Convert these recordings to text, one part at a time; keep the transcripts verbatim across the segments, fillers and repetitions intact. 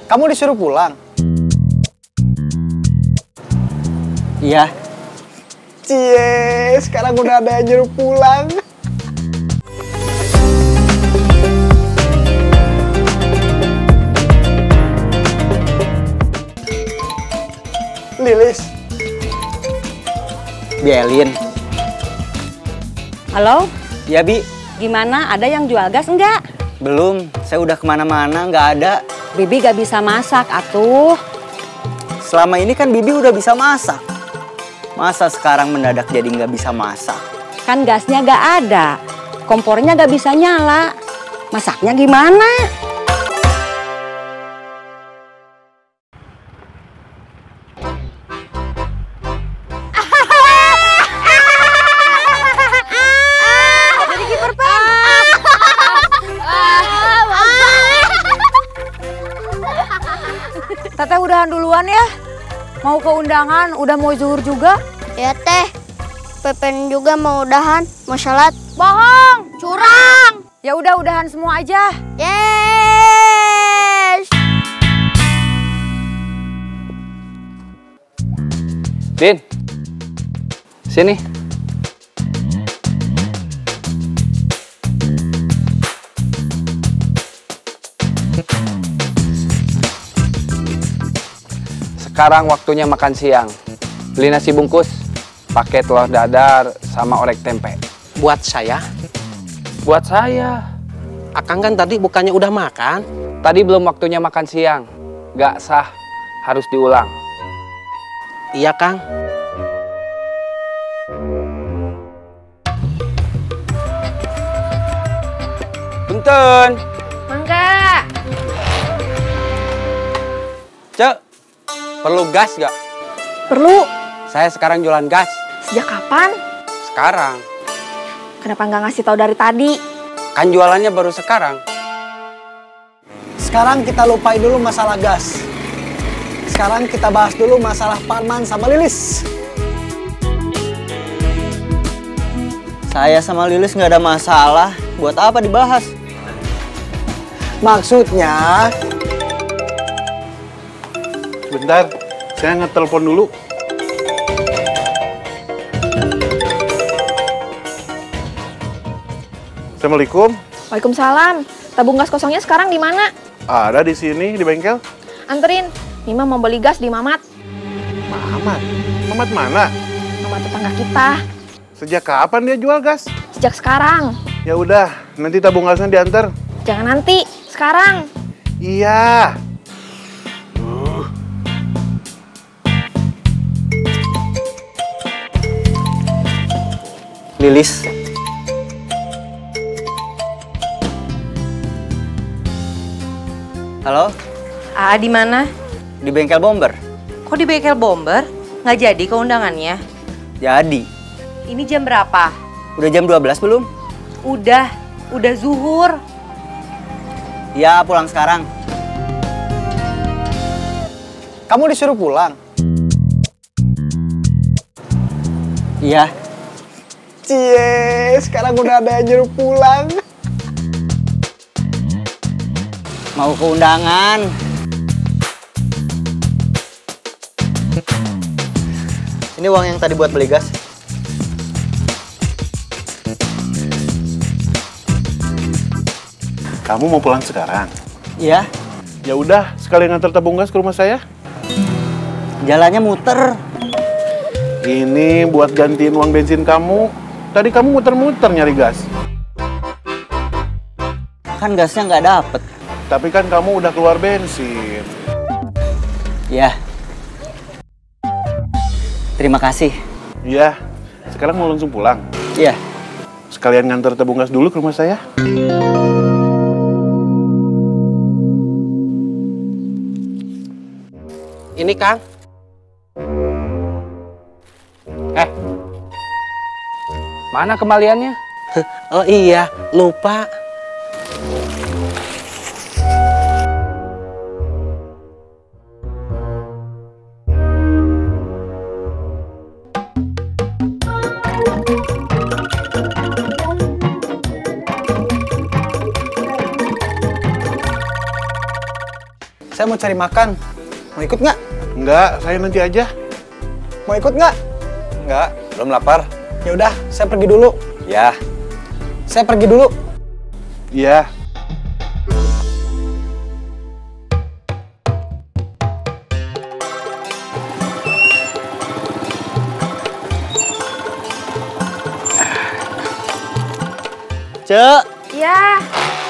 Kamu disuruh pulang? Iya. Cie, sekarang udah ada yang nyuruh pulang. Lilis. Bielin. Halo? Iya, Bi. Gimana? Ada yang jual gas enggak? Belum, saya udah kemana-mana, nggak ada. Bibi gak bisa masak, atuh. Selama ini kan Bibi udah bisa masak. Masa sekarang mendadak jadi nggak bisa masak? Kan gasnya gak ada, kompornya gak bisa nyala. Masaknya gimana? Jadi kiper pen. Teteh udahan duluan ya. Mau ke undangan, udah mau zuhur juga. Ya teh, Pepen juga mau udahan, mau sholat. Bohong, curang. Ya udah udahan semua aja. Yes. Din, sini. Sekarang waktunya makan siang. Beli nasi bungkus, pakai telur dadar sama orek tempe. Buat saya? Buat saya. Akang kan tadi bukannya udah makan? Tadi belum waktunya makan siang. Gak sah, harus diulang. Iya, Kang. Punten. Mangga. Cek, perlu gas gak? Perlu. Saya sekarang jualan gas. Sejak kapan? Sekarang. Kenapa nggak ngasih tahu dari tadi? Kan jualannya baru sekarang. Sekarang kita lupain dulu masalah gas. Sekarang kita bahas dulu masalah Parman sama Lilis. Saya sama Lilis nggak ada masalah. Buat apa dibahas? Maksudnya, Bentar, saya ngetelepon dulu. Assalamualaikum. Waalaikumsalam. Tabung gas kosongnya sekarang di mana? Ada di sini di bengkel. Anterin. Mima mau beli gas di Mamat. Mamat. Mamat mana? Mamat tetangga kita. Sejak kapan dia jual gas? Sejak sekarang. Ya udah, nanti tabung gasnya diantar. Jangan nanti, sekarang. Iya. Lilis. Halo? Ah, di mana? Di bengkel bomber. Kok di bengkel bomber? Nggak jadi ke undangannya? Jadi. Ini jam berapa? Udah jam dua belas belum? Udah, udah zuhur. Ya, pulang sekarang. kamu disuruh pulang? Iya. Cie, sekarang udah ada yang nyuruh pulang. Mau ke undangan. Ini uang yang tadi buat beli gas. Kamu mau pulang sekarang? Iya. Ya udah, sekalian ngantar tabung gas ke rumah saya. Jalannya muter. Ini buat gantiin uang bensin kamu. Tadi kamu muter-muter nyari gas. Kan gasnya nggak dapet. Tapi kan kamu udah keluar bensin. Iya. Terima kasih. Iya. Sekarang mau langsung pulang? Iya. Sekalian ngantar tabung gas dulu ke rumah saya. Ini, Kang. Eh, mana kembaliannya? Oh iya, lupa. Saya mau cari makan. Mau ikut nggak? Enggak, saya nanti aja. Mau ikut nggak? Enggak, belum lapar. Ya udah, saya pergi dulu. Ya. Saya pergi dulu. Iya. Cek, Ya,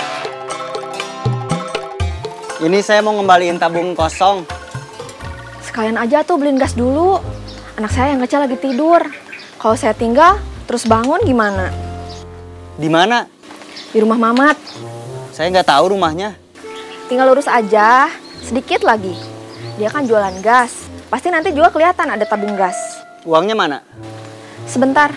ini saya mau ngembaliin tabung kosong. sekalian aja tuh beliin gas dulu. Anak saya yang kecil lagi tidur. Kalau saya tinggal, terus bangun gimana? Di mana? Di rumah Mamat. Saya nggak tahu rumahnya. Tinggal lurus aja, sedikit lagi. Dia kan jualan gas. Pasti nanti juga kelihatan ada tabung gas. Uangnya mana? Sebentar.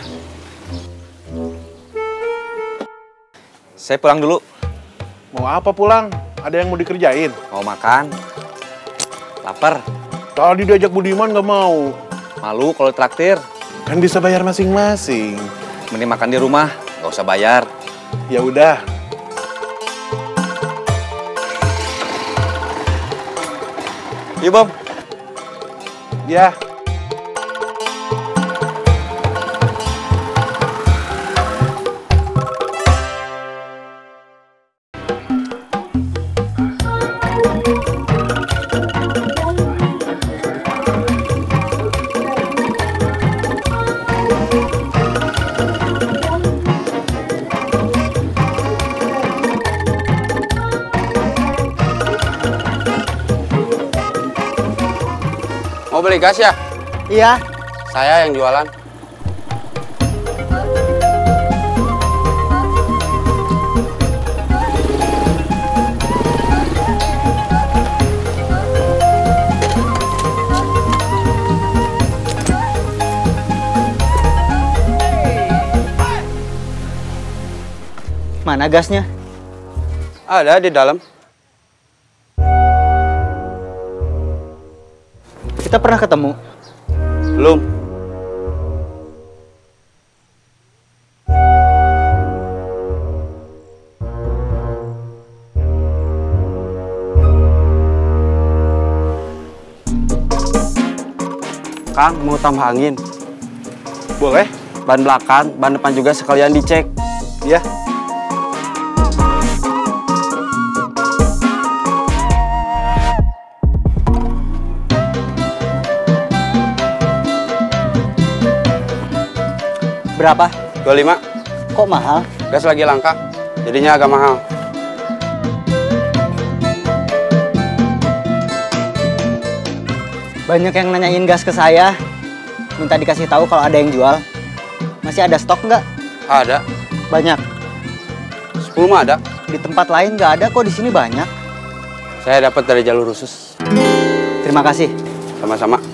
Saya pulang dulu. Mau apa pulang? Ada yang mau dikerjain? Mau makan. Lapar. Tadi diajak Budiman nggak mau. Malu kalau traktir. Kan bisa bayar masing-masing. Mending makan di rumah, nggak usah bayar. Ya udah. Yuk, Bom. Ya. Mau beli gas ya? Iya. Saya yang jualan. Mana gasnya? Ada di dalam. Kita pernah ketemu? Belum. Kang, mau tambah angin? Boleh? Ban belakang, ban depan juga sekalian dicek. Ya. Berapa? dua puluh lima. Kok mahal? Gas lagi langka, jadinya agak mahal. Banyak yang nanyain gas ke saya. Minta dikasih tahu kalau ada yang jual. Masih ada stok nggak? Ada. Banyak. sepuluh mah ada. Di tempat lain nggak ada kok, di sini banyak. Saya dapat dari jalur khusus. Terima kasih. Sama-sama.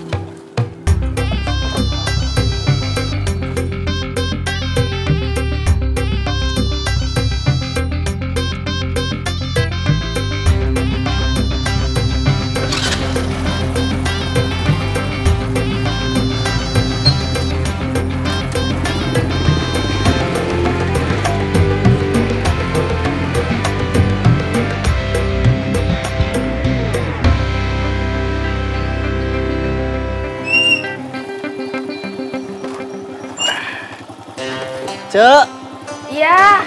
Cek. Iya.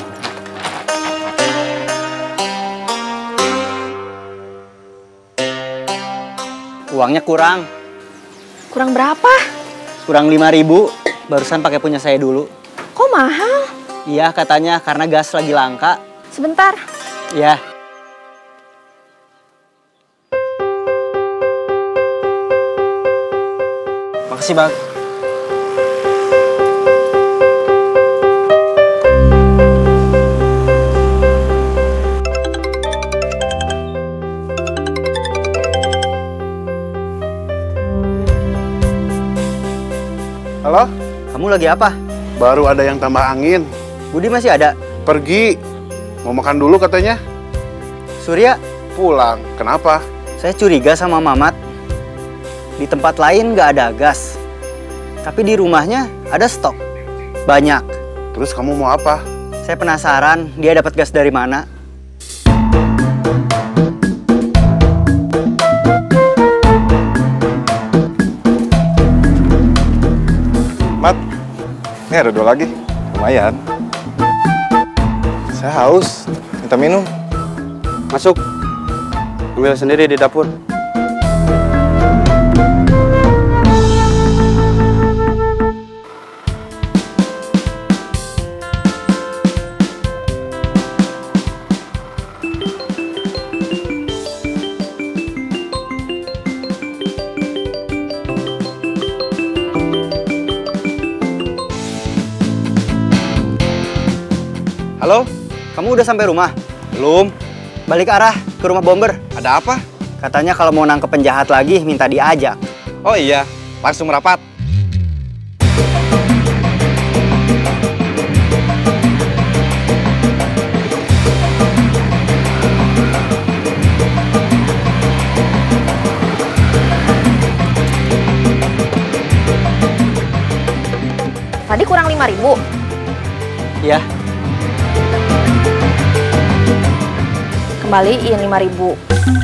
Uangnya kurang. Kurang berapa? Kurang lima ribu. Barusan pakai punya saya dulu. Kok mahal? Iya katanya karena gas lagi langka. Sebentar. Iya. Makasih, Bang. Halo? Kamu lagi apa? Baru ada yang tambah angin. Budi masih ada? Pergi. Mau makan dulu katanya. Surya? Pulang. Kenapa? Saya curiga sama Mamat. Di tempat lain nggak ada gas. Tapi di rumahnya ada stok. Banyak. Terus kamu mau apa? Saya penasaran dia dapat gas dari mana. Ini ada dua lagi, lumayan. Saya haus, minta minum. Masuk. Ambil sendiri di dapur. Halo, kamu udah sampai rumah? Belum. Balik arah ke rumah bomber. Ada apa? Katanya kalau mau nangkep penjahat lagi, minta diajak. Oh iya, langsung merapat. Tadi kurang lima ribu. Iya. Kembaliin lima ribu.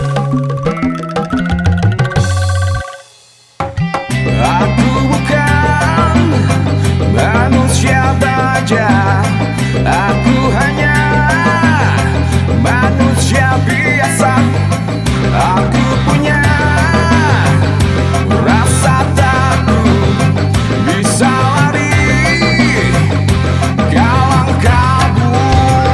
Aku bukan manusia baja, aku hanya manusia biasa. Aku punya rasa takut, bisa lari kalang kabut.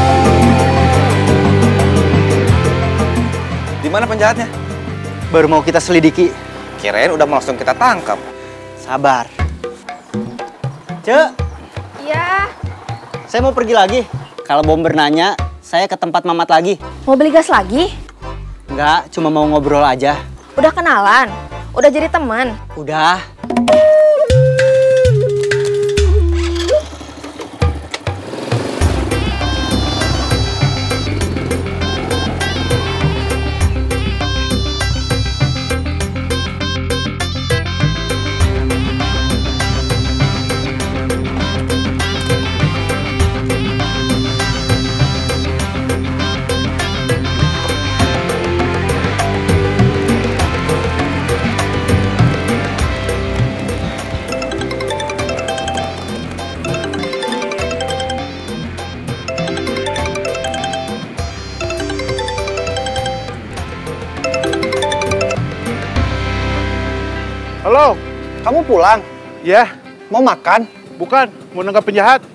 Di mana penjahatnya? Baru mau kita selidiki. Kirain udah mau langsung kita tangkap. Sabar. Cek, Iya. saya mau pergi lagi. Kalau bomber nanya, saya ke tempat Mamat lagi. Mau beli gas lagi? Enggak, cuma mau ngobrol aja. Udah kenalan? Udah jadi teman? Udah. Halo, Kamu pulang? ya, Mau makan? bukan, mau nangkap penjahat.